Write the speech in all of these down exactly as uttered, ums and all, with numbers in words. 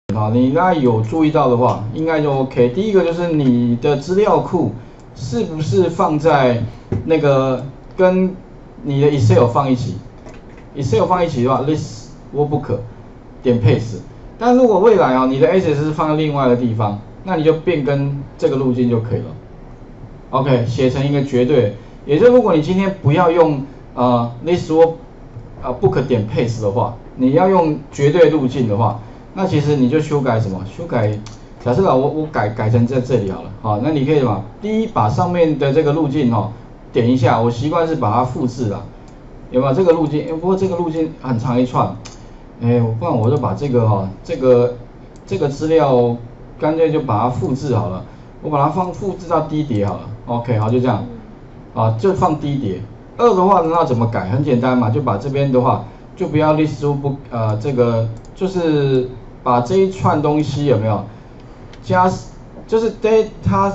啊，你应该有注意到的话，应该就 OK。第一个就是你的资料库是不是放在那个跟你的 Excel 放一起 ，Excel 放一起的话 ，list workbook 点 paste。但如果未来啊，你的 S S 是放在另外的地方，那你就变更这个路径就可以了。OK， 写成一个绝对，也就是如果你今天不要用呃 list work 啊 book 点 paste 的话，你要用绝对路径的话。那其实你就修改什么？修改，假设啦，我我改改成在这里好了，好，那你可以什么？第一，把上面的这个路径哦点一下，我习惯是把它复制啦，有没有这个路径？不过这个路径很长一串，哎，不然我就把这个哈、哦，这个这个资料干脆就把它复制好了，我把它放复制到低碟好了 ，OK， 好，就这样，啊，就放低碟。二的话，那怎么改？很简单嘛，就把这边的话，就不要 list 不呃这个就是。把这一串东西有没有加，就是 data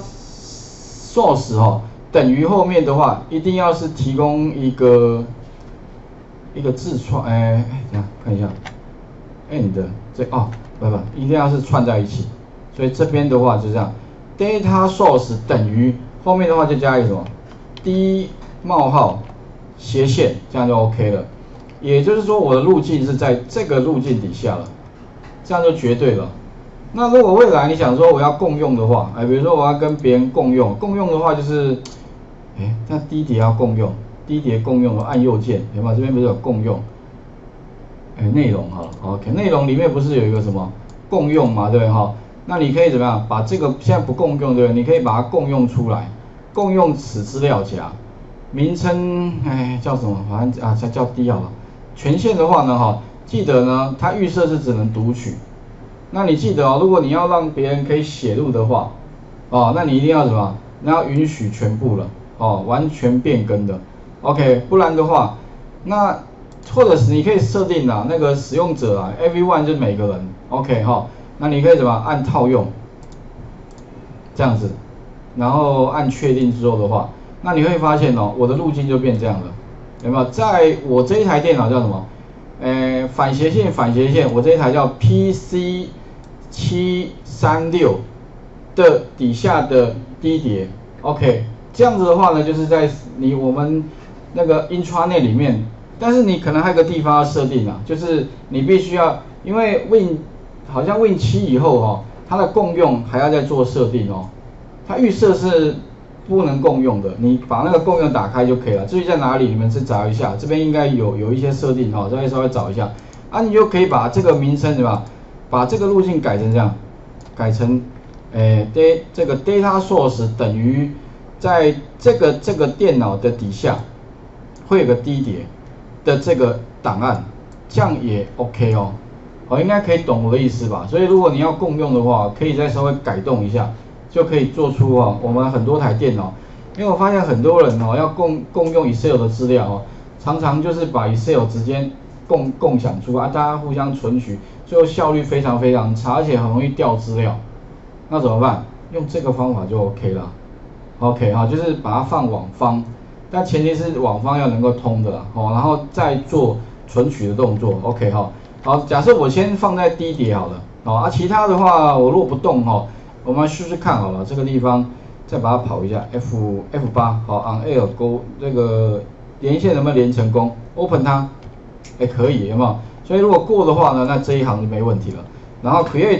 source 哦，等于后面的话一定要是提供一个一个字串，哎，等下看一下 ，and 这哦不不，一定要是串在一起，所以这边的话就这样 ，data source 等于后面的话就加一个什么 d 冒号斜线，这样就 OK 了。也就是说我的路径是在这个路径底下了。这样就绝对了。那如果未来你想说我要共用的话，哎，比如说我要跟别人共用，共用的话就是，哎，那低碟要共用，低碟共用，按右键，有没有？这边不是有共用？哎，内容好了 ，OK， 内容里面不是有一个什么共用嘛，对不对哈？那你可以怎么样？把这个现在不共用，对不对？你可以把它共用出来，共用此资料夹，名称，哎，叫什么？反正啊，叫叫 D 好了。权限的话呢，哈。记得呢，它预设是只能读取。那你记得哦，如果你要让别人可以写入的话，哦，那你一定要什么？那要允许全部了，哦，完全变更的 ，OK， 不然的话，那或者是你可以设定啊，那个使用者啊 ，everyone 就是每个人 ，OK 哈、哦，那你可以怎么按套用，这样子，然后按确定之后的话，那你会发现哦，我的路径就变这样了，有没有？在我这一台电脑叫什么？呃，反斜线，反斜线，我这一台叫 P C 七三六的底下的低碟 ，OK， 这样子的话呢，就是在你我们那个 intranet 里面，但是你可能还有个地方要设定啊，就是你必须要，因为 Win 好像 Win 七以后哦，它的共用还要再做设定哦，它预设是不能共用的，你把那个共用打开就可以了。至于在哪里，你们去找一下，这边应该有有一些设定哈，再稍微找一下。啊，你就可以把这个名称对吧？把这个路径改成这样，改成，诶 ，d 这个 data source 等于在这个这个电脑的底下会有个低碟的这个档案，这样也 OK 哦。哦，应该可以懂我的意思吧？所以如果你要共用的话，可以再稍微改动一下。就可以做出啊，我们很多台电脑，因为我发现很多人哦要共共用 Excel 的资料哦，常常就是把 Excel 直接共共享出啊，大家互相存取，最后效率非常非常差，而且很容易掉资料。那怎么办？用这个方法就 OK 了。OK 哈，就是把它放网方，但前提是网方要能够通的啦，哦，然后再做存取的动作。OK 哈，好，假设我先放在低碟好了，哦啊，其他的话我如果不动哈。我们试试看好了，这个地方再把它跑一下 ，F F 八，好 ，on air 勾这个连线能不能连成功 ？Open 它，哎可以，有没有？所以如果过的话呢，那这一行就没问题了。然后 create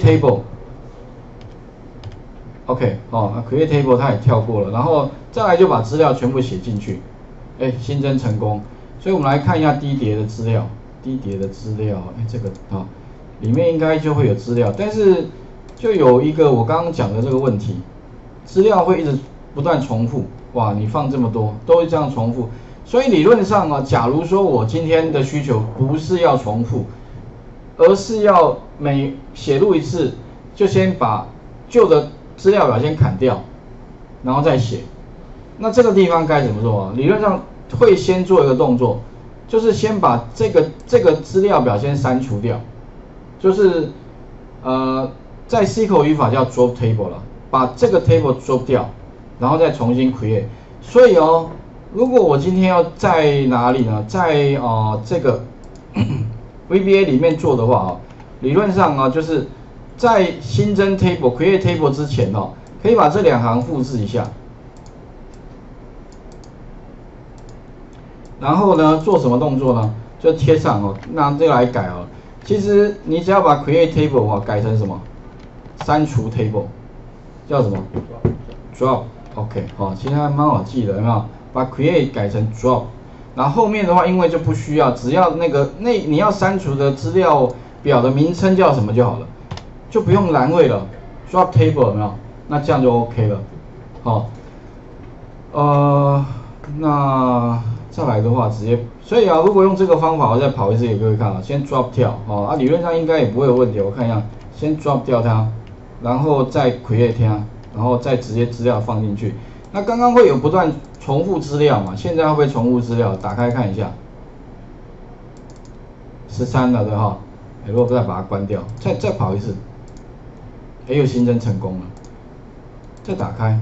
table，OK， 哦，那 create table 它也跳过了，然后再来就把资料全部写进去，哎，新增成功。所以我们来看一下低碟的资料，低碟的资料，哎，这个啊、哦，里面应该就会有资料，但是。就有一个我刚刚讲的这个问题，资料会一直不断重复，哇，你放这么多都会这样重复，所以理论上啊，假如说我今天的需求不是要重复，而是要每写入一次就先把旧的资料表先砍掉，然后再写，那这个地方该怎么做啊？理论上会先做一个动作，就是先把这个这个资料表先删除掉，就是呃。在 S Q L 语法叫 drop table 了，把这个 table drop 掉，然后再重新 create。所以哦，如果我今天要在哪里呢？在呃这个 V B A 里面做的话啊，理论上啊就是在新增 table create table 之前哦，可以把这两行复制一下，然后呢做什么动作呢？就贴上哦，拿这个来改哦。其实你只要把 create table 哦改成什么？删除 table 叫什么 ？drop。OK 哦，其实还蛮好记的，有没有？把 create 改成 drop， 然后后面的话因为就不需要，只要那个那你要删除的资料表的名称叫什么就好了，就不用栏位了 ，drop table 有没有？那这样就 OK 了。好，呃，那再来的话直接，所以啊，如果用这个方法，我再跑一次给各位看啊，先 drop 掉哦，啊，理论上应该也不会有问题，我看一下，先 drop 掉它，然后再 create 它，然后再直接资料放进去。那刚刚会有不断重复资料嘛？现在会不会重复资料？打开看一下，十三了对哈。如果再把它关掉，再再跑一次，哎，又新增成功了。再打开，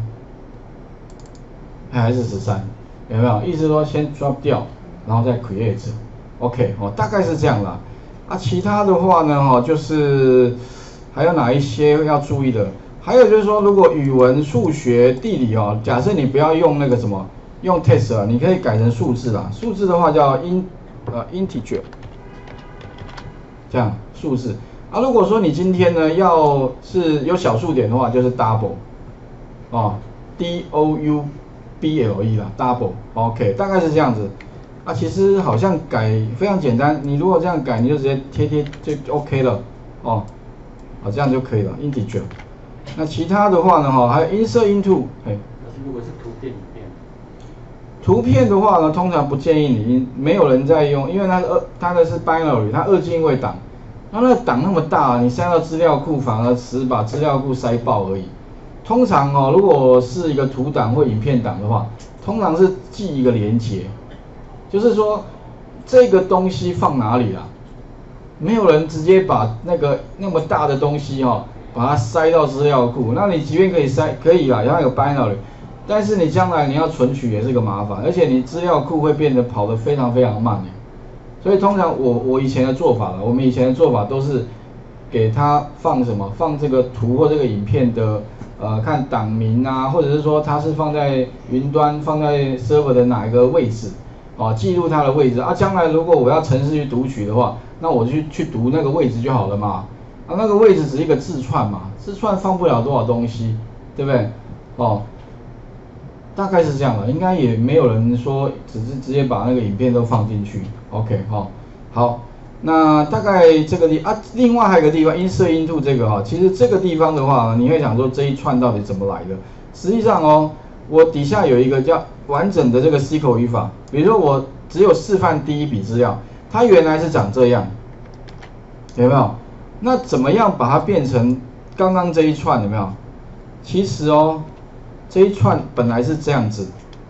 还是十三，有没有？意思说先 drop 掉，然后再 create。OK 哦，大概是这样啦。啊，其他的话呢，哈，就是还有哪一些要注意的？还有就是说，如果语文、数学、地理哦，假设你不要用那个什么，用 text 啊，你可以改成数字啦。数字的话叫 in 呃 integer， 这样数字。啊，如果说你今天呢要是有小数点的话，就是 double， 哦 ，D O U B L E 啦 ，double，OK， 大概是这样子。啊，其实好像改非常简单，你如果这样改，你就直接贴贴就 OK 了，哦，好，这样就可以了 ，integer。那其他的话呢，哈，还有 insert into， 哎， 如果是图片影片， 图片的话呢，通常不建议你，没有人在用，因为它是二，它的是 binary， 它二进位档，那那个档那么大，你塞到资料库反而只把资料库塞爆而已。通常哦，如果是一个图档或影片档的话，通常是记一个连结，就是说这个东西放哪里啦？没有人直接把那个那么大的东西哦。把它塞到资料库，那你即便可以塞，可以啦，然后有 binary， 但是你将来你要存取也是个麻烦，而且你资料库会变得跑得非常非常慢。所以通常我我以前的做法了，我们以前的做法都是给它放什么，放这个图或这个影片的呃看档名啊，或者是说它是放在云端，放在 server 的哪一个位置，啊，记录它的位置啊，将来如果我要程式去读取的话，那我去去读那个位置就好了嘛。啊，那个位置只是一个字串嘛，字串放不了多少东西，对不对？哦，大概是这样的，应该也没有人说只是直接把那个影片都放进去。OK 哈、哦，好，那大概这个地啊，另外还有一个地方 insert into 这个哈、哦，其实这个地方的话，你会想说这一串到底怎么来的？实际上哦，我底下有一个叫完整的这个 S Q L 语法，比如说我只有示范第一笔资料，它原来是长这样，有没有？那怎么样把它变成刚刚这一串有没有？其实哦，这一串本来是这样子，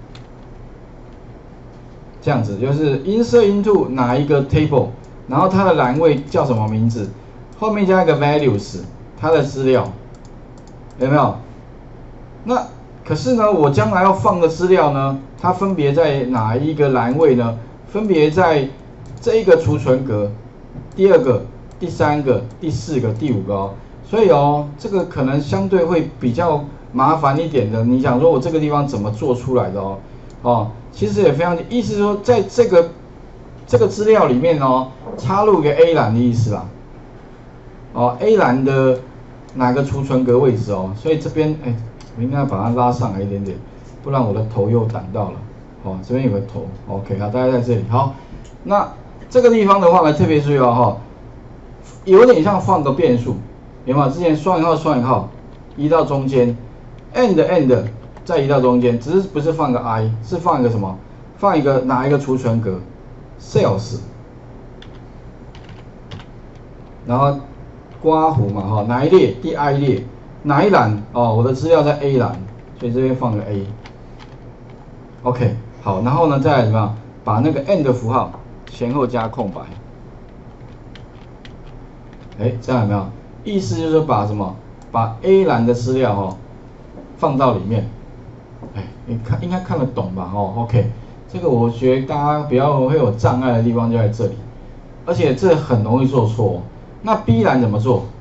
这样子就是 insert into 哪一个 table， 然后它的栏位叫什么名字，后面加一个 values， 它的资料有没有？那可是呢，我将来要放的资料呢，它分别在哪一个栏位呢？分别在这一个储存格，第二个。第三个、第四个、第五个哦，所以哦，这个可能相对会比较麻烦一点的。你想说我这个地方怎么做出来的哦？哦，其实也非常，意思说在这个这个资料里面哦，插入一个 A 栏的意思啦。哦 ，A 栏的哪个储存格位置哦？所以这边哎，我应该把它拉上来一点点，不然我的头又挡到了。哦，这边有个头 ，OK， 好，大概在这里。好，那这个地方的话呢，特别注意哦，哈。有点像放个变数，有没有？之前双引号双引号移到中间 ，end end 再移到中间，只是不是放个 i， 是放一个什么？放一个哪一个储存格 ？sales， 然后刮弧嘛哈，哪一列？第 i 列，哪一栏？哦，我的资料在 A 栏，所以这边放个 A。OK， 好，然后呢，再来怎么样？把那个 end 符号前后加空白。哎，这样有没有？意思就是把什么？把 A 栏的资料哈、哦、放到里面。哎，你看应该看得懂吧？哦 ，OK， 这个我觉得大家不要会有障碍的地方就在这里，而且这很容易做错、哦。那 B 栏怎么做？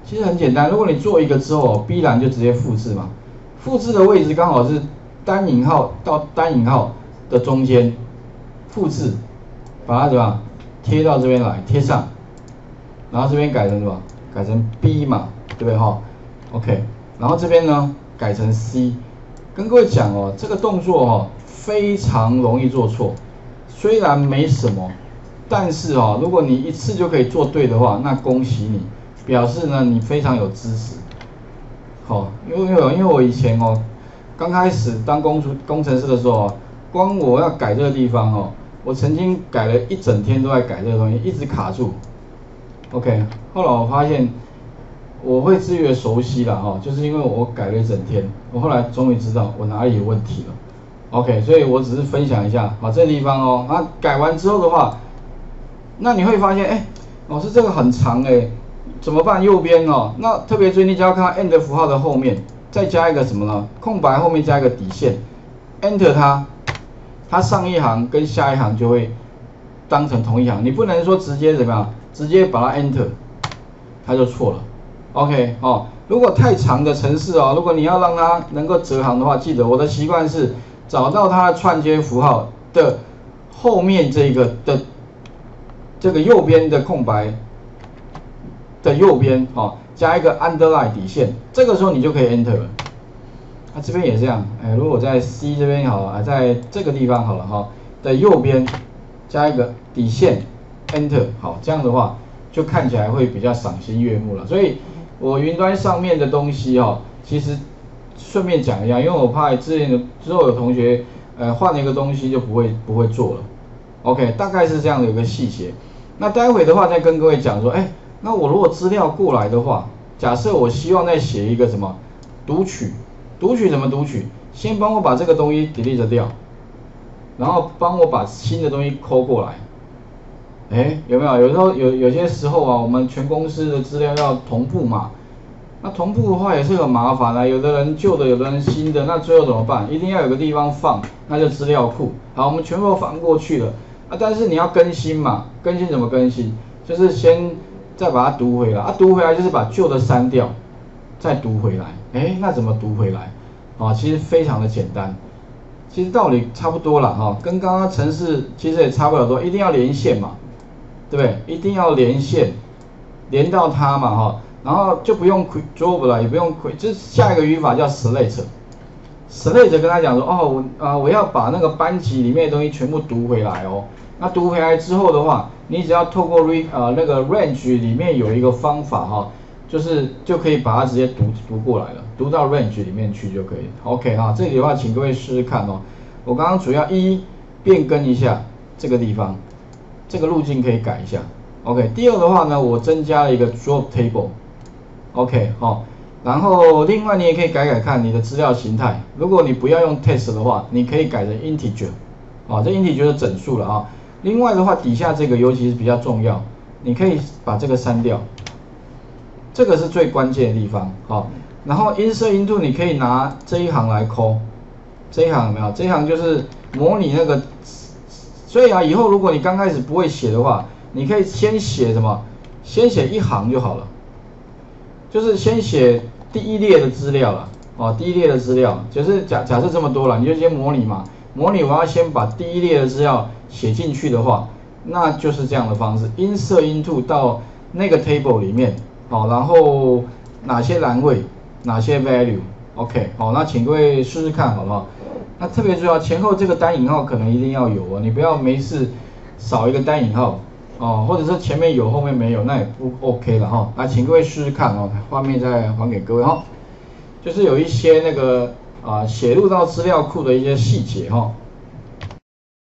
其实很简单，如果你做一个之后，必然就直接复制嘛。复制的位置刚好是单引号到单引号的中间，复制，把它怎么样贴到这边来，贴上，然后这边改成什么？改成 B 嘛，对不对哈 ？OK， 然后这边呢改成 C。跟各位讲哦，这个动作哦非常容易做错，虽然没什么，但是哦，如果你一次就可以做对的话，那恭喜你，表示呢你非常有知识。好、哦，因为因为因为我以前哦刚开始当工程工程师的时候哦，光我要改这个地方哦，我曾经改了一整天都在改这个东西，一直卡住。OK， 后来我发现我会自愈的熟悉了哈，就是因为我改了一整天，我后来终于知道我哪里有问题了。OK， 所以我只是分享一下，啊，这个地方哦，啊，改完之后的话，那你会发现，哎，老师这个很长哎，怎么办？右边哦，那特别注意，你只要看到 end 符号的后面，再加一个什么呢？空白后面加一个底线 ，enter 它，它上一行跟下一行就会当成同一行，你不能说直接怎么样？直接把它 enter， 它就错了。OK 哦，如果太长的程式哦，如果你要让它能够折行的话，记得我的习惯是找到它的串接符号的后面这个的这个右边的空白的右边哦，加一个 underline 底线，这个时候你就可以 enter 了。那、啊、这边也这样，哎，如果在 C 这边好了，啊，在这个地方好了哈、哦、的右边加一个底线。Enter 好，这样的话就看起来会比较赏心悦目了。所以我云端上面的东西哈、哦，其实顺便讲一下，因为我怕之前的之后有同学呃换了一个东西就不会不会做了。OK， 大概是这样的一个细节。那待会的话再跟各位讲说，哎，那我如果资料过来的话，假设我希望再写一个什么读取，读取怎么读取？先帮我把这个东西 delete 掉，然后帮我把新的东西抠过来。哎，有没有？有时候有有些时候啊，我们全公司的资料要同步嘛，那同步的话也是很麻烦啊。有的人旧的，有的人新的，那最后怎么办？一定要有个地方放，那就资料库。好，我们全部放过去了啊。但是你要更新嘛，更新怎么更新？就是先再把它读回来啊，读回来就是把旧的删掉，再读回来。哎，那怎么读回来？啊，其实非常的简单，其实道理差不多了哈、哦，跟刚刚程式其实也差不了多，一定要连线嘛。对不对？一定要连线，连到它嘛哈，然后就不用 quick job 了，也不用 quick， 就是下一个语法叫 select。select 跟他讲说，哦，我啊、呃、我要把那个班级里面的东西全部读回来哦。那读回来之后的话，你只要透过 re 啊、呃、那个 range 里面有一个方法哈，就是就可以把它直接读读过来了，读到 range 里面去就可以。OK 哈，这里的话请各位试试看哦。我刚刚主要一变更一下这个地方。这个路径可以改一下 ，OK。第二的话呢，我增加了一个 drop table，OK， 好、哦。然后另外你也可以改改看你的资料形态，如果你不要用 text 的话，你可以改成 integer， 啊、哦，这 integer 是整数了啊、哦。另外的话，底下这个尤其是比较重要，你可以把这个删掉，这个是最关键的地方，好、哦。然后 insert into 你可以拿这一行来抠，这一行有没有？这一行就是模拟那个。所以啊，以后如果你刚开始不会写的话，你可以先写什么？先写一行就好了，就是先写第一列的资料了，哦，第一列的资料，就是假假设这么多了，你就先模拟嘛，模拟我要先把第一列的资料写进去的话，那就是这样的方式 ，insert into 到那个 table 里面，好、哦，然后哪些栏位，哪些 value，OK， 好、哦，那请各位试试看好不好？那特别重要，前后这个单引号可能一定要有哦，你不要没事少一个单引号哦，或者是前面有后面没有，那也不 OK 了哈、哦。那请各位试试看哦，画面再还给各位哈、哦，就是有一些那个啊写入到资料库的一些细节哈、哦。